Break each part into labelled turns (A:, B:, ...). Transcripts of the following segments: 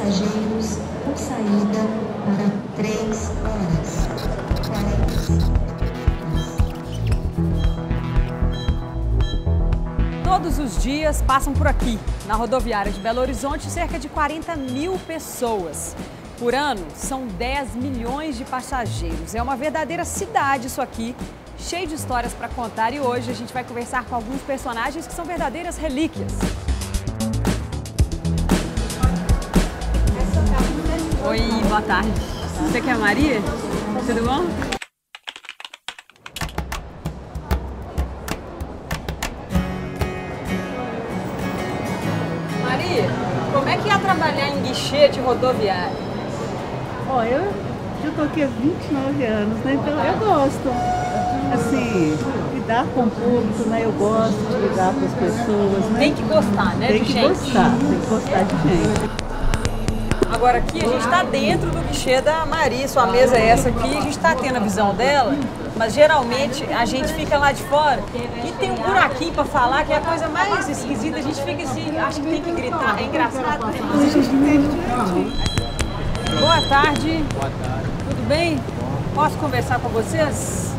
A: passageiros com saída para 3 horas. 40.
B: Todos os dias passam por aqui, na rodoviária de Belo Horizonte, cerca de 40 mil pessoas. Por ano, são 10 milhões de passageiros. É uma verdadeira cidade isso aqui, cheio de histórias para contar. E hoje a gente vai conversar com alguns personagens que são verdadeiras relíquias. Oi, boa tarde. Você que é a Maria? Tudo bom? Maria, como é que é trabalhar em guichê de rodoviária?
C: Ó, eu já tô aqui há 29 anos, né? Então eu gosto. Assim, lidar com o público, né? Eu gosto de lidar com as pessoas, né?
B: Tem que gostar, né?
C: Tem que
B: gente.
C: gostar, tem que gostar de gente.
B: Agora aqui a gente está dentro do guichê da Maria, sua mesa é essa aqui, a gente está tendo a visão dela, mas geralmente a gente fica lá de fora e tem um buraquinho para falar que é a coisa mais esquisita, a gente fica assim, acha que tem que gritar, é engraçado, né? Mas a gente entende direitinho. Boa tarde.
D: Boa tarde.
B: Tudo bem? Posso conversar com vocês?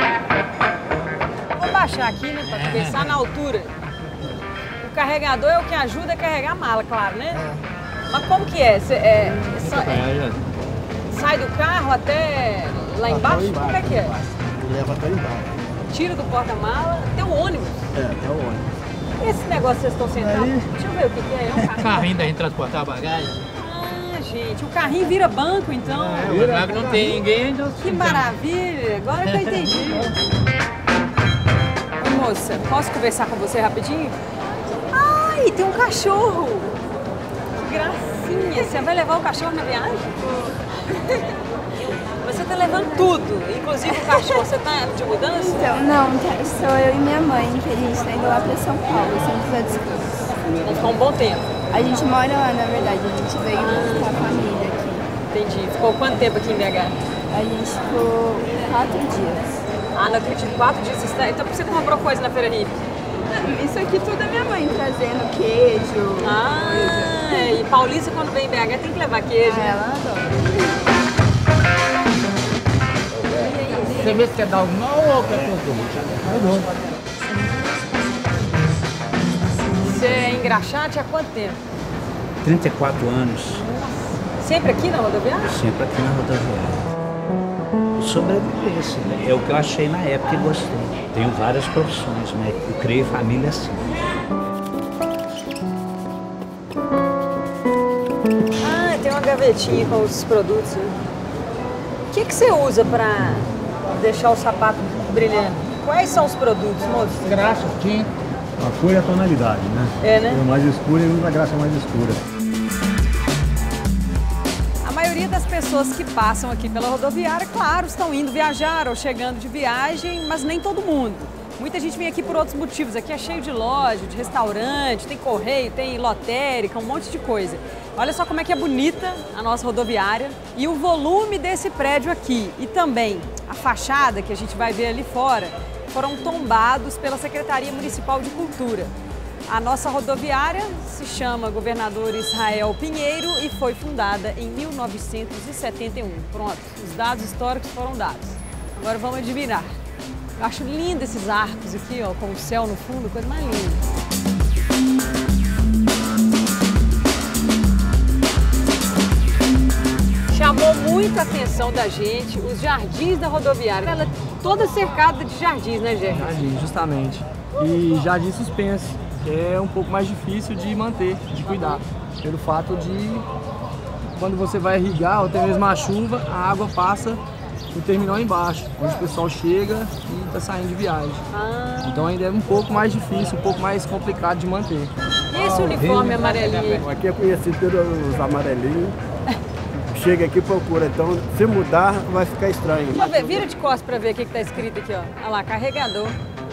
B: Vou baixar aqui, né, para conversar na altura. O carregador é o que ajuda a carregar a mala, claro, né? Mas como que é? Sai do carro até lá embaixo? Como é que é?
D: Leva até embaixo.
B: Tira do porta-mala até o ônibus.
D: É, até o ônibus.
B: Esse negócio que vocês estão sentados, deixa eu ver o que é. É um carrinho.
E: Carrinho da gente transportar a bagagem.
B: Ah, gente, o carrinho vira banco, então.
E: O banco não tem ninguém. Então...
B: Que maravilha, agora que eu entendi. Oi, moça, posso conversar com você rapidinho? Ai, tem um cachorro. Que gracinha, você vai levar o cachorro na viagem? Você tá levando tudo, inclusive o cachorro. Você tá de mudança?
F: Então, não, sou eu e minha mãe, que a gente tá indo lá pra São Paulo, São José dos Campos.
B: Vai ficar um bom tempo.
F: A gente mora lá, na verdade, a gente veio com a família aqui.
B: Entendi. Ficou quanto tempo aqui em BH?
F: A gente ficou 4 dias.
B: Ah, não acredito, 4 dias. Então por que você comprou coisa na Feira Hippie?
F: Isso aqui tudo é minha mãe trazendo queijo.
B: Ah, e Paulista quando vem em BH tem que levar queijo.
F: Ah, ela adora.
E: Você vê se quer dar alguma ou quer tudo?
B: Você é engraxate há quanto tempo?
G: 34 anos,
B: Sempre aqui na rodoviária?
G: sempre aqui na rodoviária. Sobrevivência, né? É o que eu achei na época e gostei. Tenho várias profissões, né? Eu criei família assim.
B: Ah, tem uma gavetinha com os produtos. Né? O que você usa para deixar o sapato brilhando? Quais são os produtos, moço?
E: Graxa, tinta.
D: A cor e a tonalidade, né?
B: É, né?
D: A mais escura e usa a graxa mais escura.
B: A maioria das pessoas que passam aqui pela rodoviária, claro, estão indo viajar ou chegando de viagem, mas nem todo mundo. Muita gente vem aqui por outros motivos. Aqui é cheio de loja, de restaurante, tem correio, tem lotérica, um monte de coisa. Olha só como é que é bonita a nossa rodoviária e o volume desse prédio aqui. E também a fachada que a gente vai ver ali fora foram tombados pela Secretaria Municipal de Cultura. A nossa rodoviária se chama Governador Israel Pinheiro e foi fundada em 1971. Pronto, os dados históricos foram dados. Agora vamos admirar. Eu acho lindo esses arcos aqui, ó, com o céu no fundo, coisa mais linda. Chamou muita atenção da gente os jardins da rodoviária. Ela é toda cercada de jardins, né, Jé?
H: Jardim, justamente. E jardim suspenso, que é um pouco mais difícil de manter, de cuidar. Pelo fato de, quando você vai irrigar, ou até mesmo a chuva, a água passa no terminal embaixo, onde o pessoal chega e está saindo de viagem. Então ainda é um pouco mais difícil, um pouco mais complicado de manter.
B: E esse uniforme amarelinho?
D: Aqui é conhecido pelos amarelinhos. Chega aqui e procura, então se mudar vai ficar estranho.
B: Deixa eu ver, vira de costas para ver o que está escrito aqui, ó. Olha lá, carregador.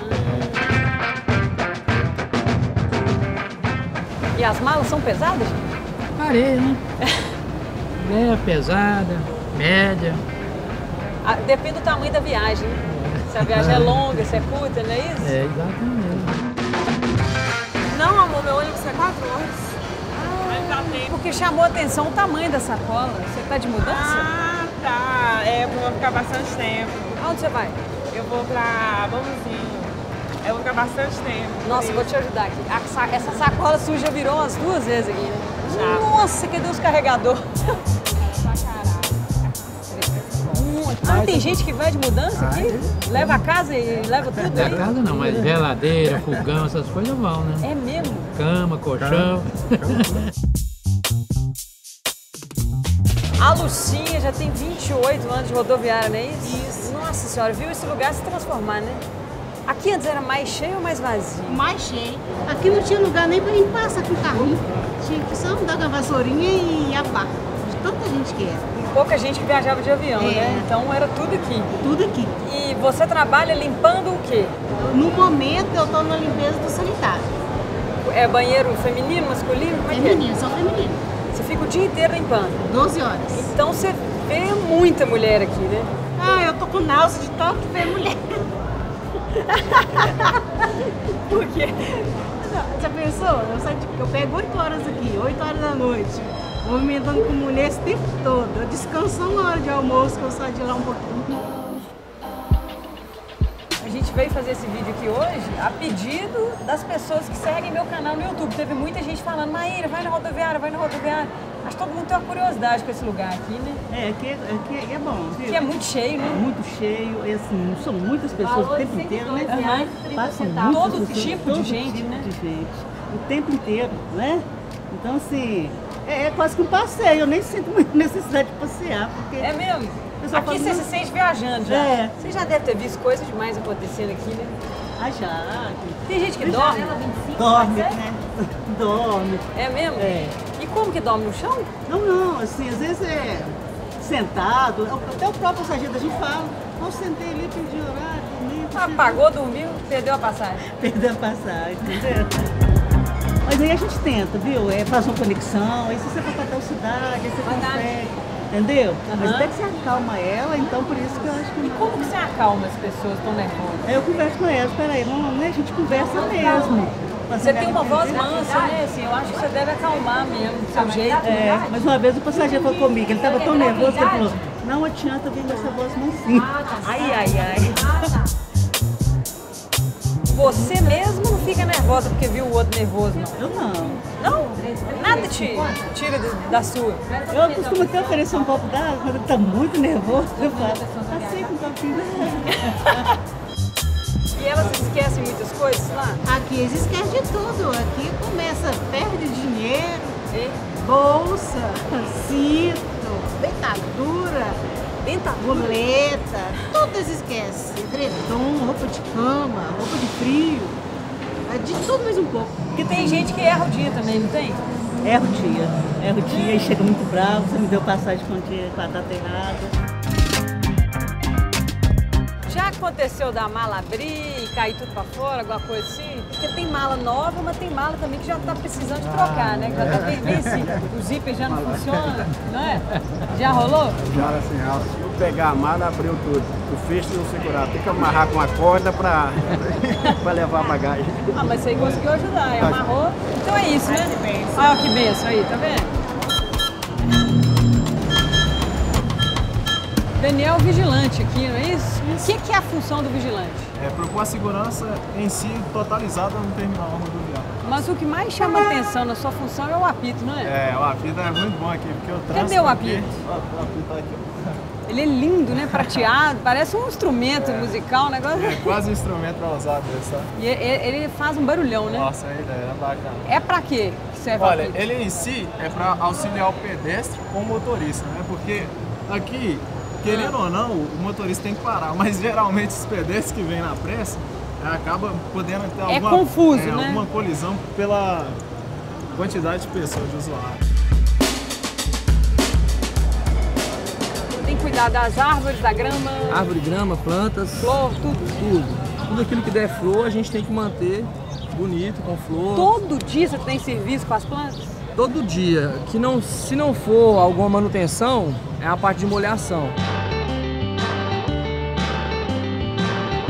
B: E as malas são pesadas?
E: Areia, né? É pesada, média.
B: Depende do tamanho da viagem, né? Se a viagem é longa, se é curta, não é isso?
E: É, exatamente.
I: Não, amor, meu ônibus é 4 horas.
B: Por que chamou a atenção o tamanho da sacola. Você tá de mudança?
I: Ah, tá. É, eu vou ficar bastante tempo.
B: Aonde você vai?
I: Eu vou pra Bambuzinho. Eu vou ficar bastante tempo.
B: Nossa, eu vou te ajudar aqui. Essa sacola suja virou umas 2 vezes aqui.
I: Já.
B: Nossa, cadê os carregadores? Ah, tem gente que vai de mudança aqui? Leva a casa e leva tudo
E: Da
B: aí?
E: casa não, mas geladeira, fogão, essas coisas vão, né?
B: É mesmo?
E: Cama, colchão.
B: A Lucinha já tem 28 anos de rodoviária, não é isso? Nossa senhora, viu esse lugar se transformar, né? Aqui antes era mais cheio ou mais vazio?
J: Mais cheio. Aqui não tinha lugar nem pra gente passar com o carrinho. Tinha que só andar com a vassourinha e a pá. De tanta gente que era.
B: E pouca gente que viajava de avião,
J: É.
B: né? Então era tudo aqui.
J: Tudo aqui.
B: E você trabalha limpando o quê?
J: No momento eu tô na limpeza do sanitário.
B: É banheiro feminino, masculino? Como é que é?
J: Feminino, só feminino.
B: Você fica o dia inteiro limpando.
J: 12 horas.
B: Então você vê muita mulher aqui, né?
J: Ah, eu tô com náusea de tanto ver mulher.
B: Por quê?
J: Não, já pensou? Eu pego 8 horas aqui, 8 horas da noite, movimentando com mulher esse tempo todo. Eu descanso uma hora de almoço, que eu saio de lá um pouquinho.
B: A gente veio fazer esse vídeo aqui hoje a pedido das pessoas que seguem meu canal no YouTube. Teve muita gente falando, Maíra, vai na rodoviária, vai na rodoviária. Acho que todo mundo tem uma curiosidade com esse lugar aqui, né?
C: É, aqui é bom, viu?
B: Que é muito cheio, né?
C: Muito cheio, e assim, são muitas pessoas o tempo inteiro, né? Passam muitas
B: Todo
C: pessoas,
B: tipo
C: todo
B: de gente,
C: tipo
B: né?
C: de gente, o tempo inteiro, né? Então, assim, é quase que um passeio, eu nem sinto muita necessidade de passear, porque...
B: É mesmo?
C: pessoal
B: Aqui
C: fala,
B: você
C: "Não."
B: se sente viajando já.
C: É.
B: Você já deve ter visto coisas demais acontecendo aqui, né?
C: Ah, já.
B: Tem gente que dorme?
C: Dorme, né? Dorme.
B: É mesmo?
C: É.
B: E como que dorme no chão?
C: Não, assim, às vezes é sentado, até o próprio passageiro da gente fala, eu sentei ali, pedi horário, dormi.
B: Apagou, dormiu, perdeu a passagem.
C: Perdeu a passagem, entendeu? Mas aí a gente tenta, viu? Faz uma conexão, aí se você for pra tal cidade, aí você consegue, entendeu? Mas até que você acalma ela, então por isso que eu acho que...
B: E como que você acalma as pessoas que estão nervosas?
C: Aí eu converso com elas, peraí, não, né? A gente conversa mesmo.
B: Você tem uma voz mansa, né? Assim, eu acho que você deve acalmar mesmo, do seu jeito.
C: É, mas uma vez o passageiro falou comigo, ele estava tão nervoso que ele falou, não adianta vir com essa voz mansinha.
B: Ai, ai, ai. Você mesmo não fica nervosa porque viu o outro nervoso, não?
C: Eu não.
B: Não? Nada te tira da sua?
C: Eu costumo até oferecer um copo d'água, quando ele está muito nervoso, eu falo, aceita um copinho d'água.
B: E elas esquecem muitas coisas lá?
J: Aqui eles esquecem de tudo. Aqui começa, perde dinheiro, bolsa, cinto, dentadura, boleta, tudo eles esquecem. Edredom, roupa de cama, roupa de frio, de tudo mais um pouco.
B: Porque tem gente que erra o dia também, não tem?
C: Erra o dia e chega muito bravo, você me deu passagem com a data errada.
B: Já aconteceu da mala abrir e cair tudo pra fora, alguma coisa assim? Porque tem mala nova, mas tem mala também que já tá precisando de trocar, né? Que já tá bem vencido. O zíper já não funciona, não é? Já rolou?
D: Já assim, se eu pegar a mala, abriu tudo. O fecho não segurar. Tem que amarrar com a corda pra levar a bagagem.
B: Ah, mas você aí conseguiu ajudar, aí amarrou. Então é isso, né? Olha que benção aí, tá vendo? Daniel é o vigilante aqui, não é isso? O que é a função do vigilante?
K: É propor a segurança em si totalizada no terminal rodoviário.
B: Mas o que mais chama atenção na sua função é o apito, não é?
K: É, o apito é muito bom aqui, porque o trânsito...
B: Cadê o apito?
K: Aqui, o apito tá aqui, ó.
B: Ele é lindo, né? Prateado, parece um instrumento musical, um negócio.
K: É quase um instrumento pra usar mesmo, sabe?
B: E ele faz um barulhão, né?
K: Nossa, ele é bacana.
B: É pra quê que serve
K: Olha,
B: o apito?
K: ele em si é pra auxiliar o pedestre com o motorista, né? Porque aqui, querendo ou não, o motorista tem que parar, mas geralmente os pedestres que vêm na pressa acaba podendo ter alguma colisão pela quantidade de pessoas, de usuários.
B: Tem que cuidar das árvores, da grama.
H: Árvore, grama, plantas.
B: Flor, tudo.
H: Tudo aquilo que der flor a gente tem que manter bonito, com flor.
B: Todo dia você tem serviço com as plantas?
H: Todo dia. Se não for alguma manutenção, é a parte de molhação.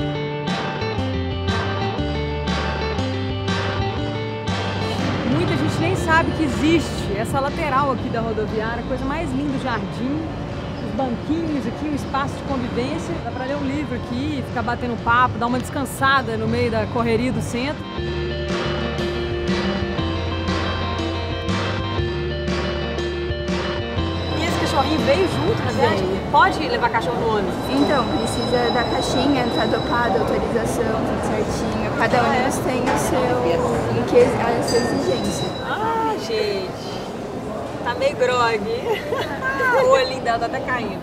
B: Muita gente gente nem sabe que existe essa lateral aqui da rodoviária, coisa mais linda do jardim. Os banquinhos aqui, um espaço de convivência. Dá pra ler um livro aqui, ficar batendo papo, dar uma descansada no meio da correria do centro. E esse cachorrinho veio junto na viagem? Pode levar cachorro no ônibus?
F: Então, precisa da caixinha, tá dopada, autorização, tudo certinho. Cada ônibus tem a sua exigência.
B: Ah, gente, tá meio grog. O olhinho dela tá até caindo.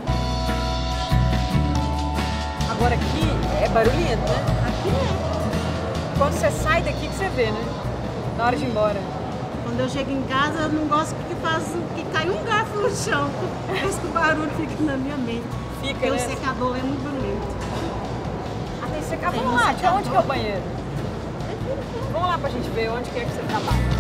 B: Agora aqui é barulhento, né?
J: Aqui é.
B: Quando você sai daqui que você vê, né? Na hora de ir embora.
J: Quando eu chego em casa, eu não gosto que cai um garfo no chão. Por isso que o barulho fica na minha mente.
B: Fica,
J: né?
B: O
J: secador é muito bonito.
B: Ah, tem secador. Vamos lá, tia, onde que é o banheiro? Vamos lá pra gente ver onde que é que você trabalha.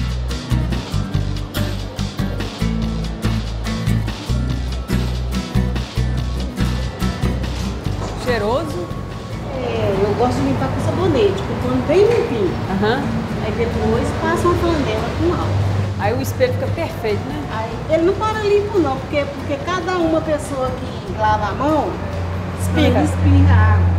B: Cheiroso?
J: É, eu gosto de limpar com sabonete, com o pano bem limpinho. Aí depois passa uma panela com álcool.
B: Aí o espelho fica perfeito, né?
J: Aí, ele não para limpo não, porque cada uma pessoa que lava a mão, espirra água.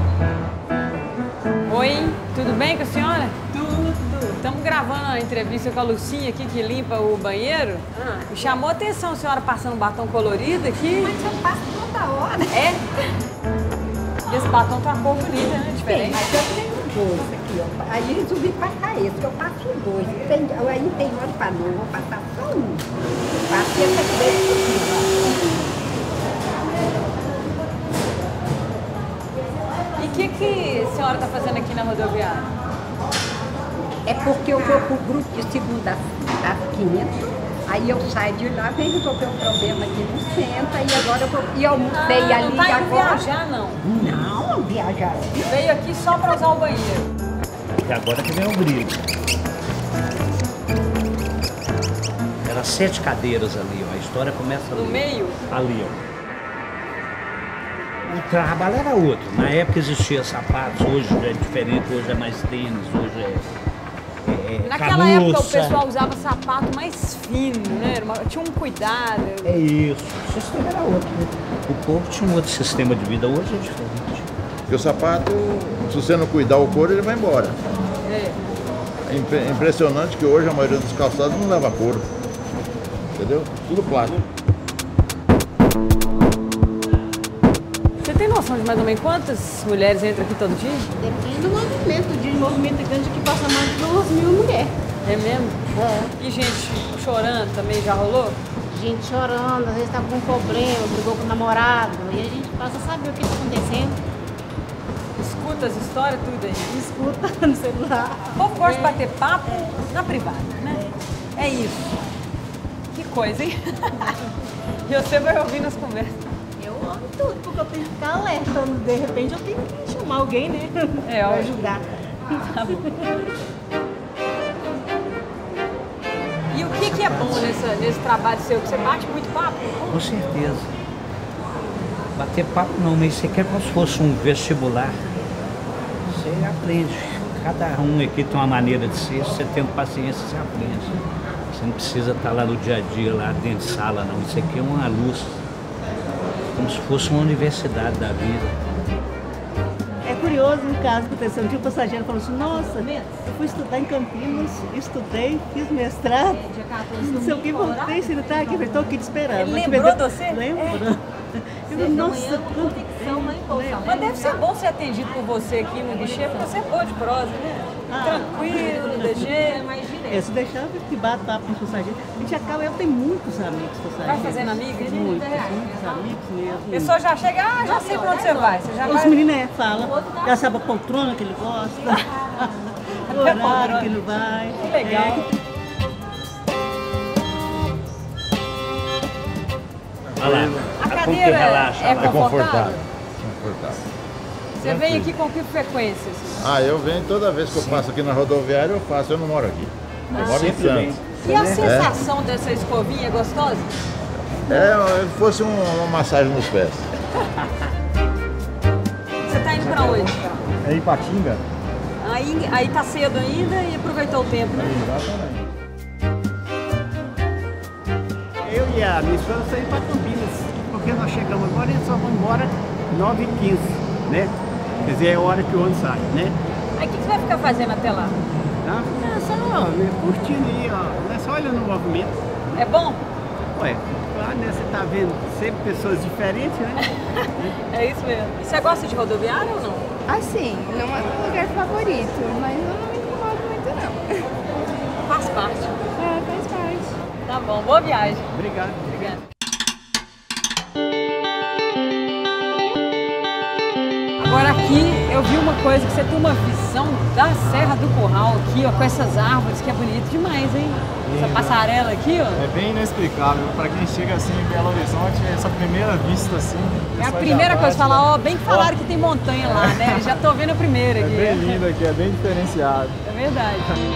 B: Oi, tudo bem com a senhora? Tudo. Estamos gravando a entrevista com a Lucinha aqui, que limpa o banheiro. Me chamou a atenção a senhora passando um batom colorido aqui.
L: Mas eu passo toda hora.
B: É? E esse batom tá uma cor bonita, né? Diferente.
L: Mas eu tenho dois aqui, ó. Aí resolvi passar esse, que eu passo dois. Aí tem hora para não, vou passar só um. Passei essa vez.
B: E o que a senhora tá fazendo aqui na rodoviária?
L: É porque eu vou pro grupo de segunda às 500. Aí eu saio de lá, venho resolver um problema aqui no centro, e agora eu vou. E eu almocei ali
B: não tá indo
L: agora.
B: Viajar, não?
L: Não, viajar.
B: Veio aqui só para usar o banheiro.
G: E agora que vem o brilho. Eram 7 cadeiras ali, ó. A história começa ali.
B: No meio?
G: Ali, ó. O trabalho era outro. Na época existia sapatos, hoje é diferente, hoje é mais tênis, hoje é
B: Naquela
G: canuça.
B: época o pessoal usava sapato mais fino, né? Tinha um cuidado.
G: É isso. O sistema era outro. O povo tinha um outro sistema de vida, hoje é diferente.
M: Porque o sapato, se você não cuidar o couro, ele vai embora. É impressionante que hoje a maioria dos calçados não leva couro. Entendeu? Tudo plástico.
B: Você tem noção de mais ou menos quantas mulheres entram aqui todo dia?
J: Depende do movimento. O dia de movimento grande que passa mais de 2.000 mulheres.
B: É mesmo?
J: É.
B: E gente chorando também já rolou?
J: Gente chorando, às vezes tá com um problema, brigou com o namorado. E a gente passa a saber o que está acontecendo.
B: Escuta as histórias, tudo aí?
J: Escuta no celular.
B: O povo gosta de bater papo na privada, né? É isso. Que coisa, hein? E você vai ouvindo as conversas.
J: Eu amo tudo, porque eu tenho que ficar alerta. De repente eu tenho que chamar alguém, né?
B: É,
J: pra ajudar.
B: Tá bom. E o que é bom nesse trabalho seu? Que você bate muito papo?
G: Com certeza. Bater papo não, mas você quer como se fosse um vestibular. Você aprende. Cada um aqui tem uma maneira de ser, você tendo paciência, você aprende. Você não precisa estar lá no dia a dia, lá dentro de sala, não. Isso aqui é uma luz. Como se fosse uma universidade da vida.
C: É curioso um caso que aconteceu. Um dia o passageiro falou assim, nossa, eu fui estudar em Campinas, estudei, fiz mestrado, não sei o que, voltei, você não está aqui, estou aqui te esperando.
B: Ele lembrou de você?
C: Lembrou. Nossa,
B: mas deve ser bom ser atendido por você aqui no guichê, porque você é boa de prosa, né? Tranquilo, ligeiro, mais direto.
C: Se deixar, eu bato papo com os passageiros. A gente acaba, eu tenho muitos amigos passageiros.
B: Vai fazendo amigos?
C: Muitos amigos mesmo.
B: A pessoa já chega, já sei pra onde você vai. Você já
C: Os
B: vai...
C: meninos falam, já sabe a poltrona que ele gosta, o horário que ele vai.
B: Que legal.
G: Olha lá.
B: A cadeira é confortável?
M: Confortável.
B: Você vem aqui com que frequência? Assim?
M: Eu venho toda vez que eu passo aqui na rodoviária, eu faço. Eu não moro aqui. Eu moro em Santos.
B: E a sensação dessa escovinha é gostosa?
M: É, fosse uma massagem nos pés.
B: Você tá indo pra onde?
K: É Ipatinga.
B: Aí tá cedo ainda e aproveitou o tempo, né?
K: Exatamente.
D: e a minha esposa saiu para Campinas, porque nós chegamos agora e só vamos embora 9h15, né? Quer dizer, é a hora que o ônibus sai, né?
B: Aí o que você vai ficar fazendo até lá?
D: É só curtindo aí, ó. É só olhando o movimento.
B: É bom?
D: Ué, claro, né? Você tá vendo sempre pessoas diferentes, né?
B: É isso mesmo. E você gosta de rodoviária ou não?
F: Assim, não é meu lugar favorito, mas eu não me incomodo muito não.
B: Faz parte.
F: É, faz parte.
B: Tá bom, boa viagem.
D: Obrigado.
B: Obrigada. Agora aqui eu vi uma coisa, que você tem uma visão da Serra do Curral aqui, ó, com essas árvores, que é bonito demais, hein? Essa passarela aqui, ó.
K: É bem inexplicável. Para quem chega assim em Belo Horizonte, essa primeira vista assim.
B: É a primeira coisa, falar, ó, bem que falaram que tem montanha lá, né? Já tô vendo a primeira aqui.
K: É bem lindo aqui, é bem diferenciado.
B: É verdade.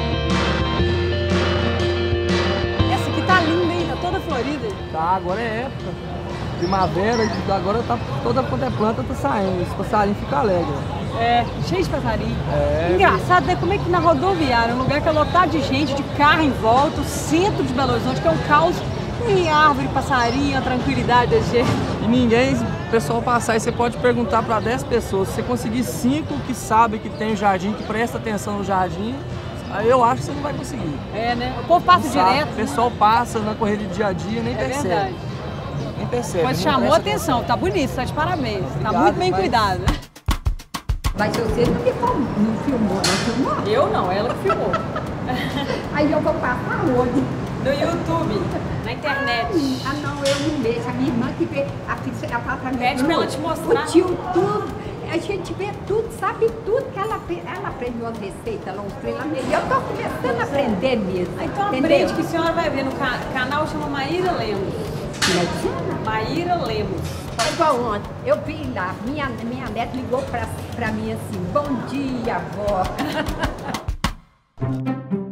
B: Essa aqui tá linda, hein? Tá toda florida.
H: Tá, agora é época. Primavera, agora tá toda quanto é planta tá saindo. Esse passarinho fica alegre.
B: É, cheio de passarinho.
H: É.
B: Engraçado, né? Como é que na rodoviária, um lugar que é lotado de gente, de carro em volta, o centro de Belo Horizonte, que é um caos, tem árvore, passarinho, a tranquilidade da gente.
H: E ninguém, o pessoal passar, e você pode perguntar para 10 pessoas, se você conseguir 5 que sabem que tem o jardim, que presta atenção no jardim, aí eu acho que você não vai conseguir.
B: É, né? O povo passa
H: Sabe,
B: direto.
H: o pessoal passa na correria do dia a dia, nem percebe.
B: Verdade.
H: Nem percebe.
B: Mas
H: não
B: chamou
H: presta
B: atenção, tá bonito, tá de parabéns. Tá
H: Obrigado,
B: muito bem
H: mas-
B: cuidado.
L: Mas você não filmou, não filmou?
B: Eu não, ela que filmou.
L: Aí eu vou passar onde?
B: No YouTube, na internet.
L: Ah, não, eu não vejo. A minha irmã que vê, ela fala pra mim.
B: Pede pra ela te mostrar.
L: O tio, tudo. A gente vê tudo, sabe tudo que ela aprende umas receitas, ela uns trem lá mesmo. Eu tô começando a aprender mesmo.
B: Então
L: entendeu?
B: aprende que a senhora vai ver no canal, chama Maíra Lemos. Maíra Lemos.
L: É igual ontem, eu vi lá, minha neta ligou pra mim assim, bom dia, avó.